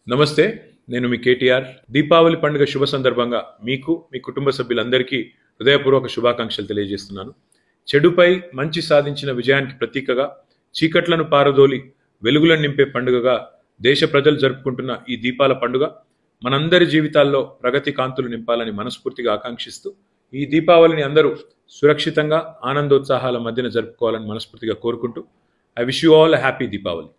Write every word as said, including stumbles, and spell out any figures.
నమస్తే, నేను మీ కేటీఆర్. దీపావళి పండుగ శుభ సందర్భంగా మీకు మీ కుటుంబ సభ్యులందరికీ హృదయపూర్వక శుభాకాంక్షలు తెలియజేస్తున్నాను. చెడుపై మంచి సాధించిన విజయానికి ప్రతీకగా చీకట్లను పారదోలి వెలుగులను నింపే పండుగగా దేశ ప్రజలు జరుపుకుంటున్న ఈ దీపాల పండుగ మనందరి జీవితాల్లో ప్రగతి కాంతులు నింపాలని మనస్ఫూర్తిగా ఆకాంక్షిస్తూ ఈ దీపావళిని అందరూ సురక్షితంగా ఆనందోత్సాహాల మధ్యన జరుపుకోవాలని మనస్ఫూర్తిగా కోరుకుంటూ I wish you all happy Deepavali.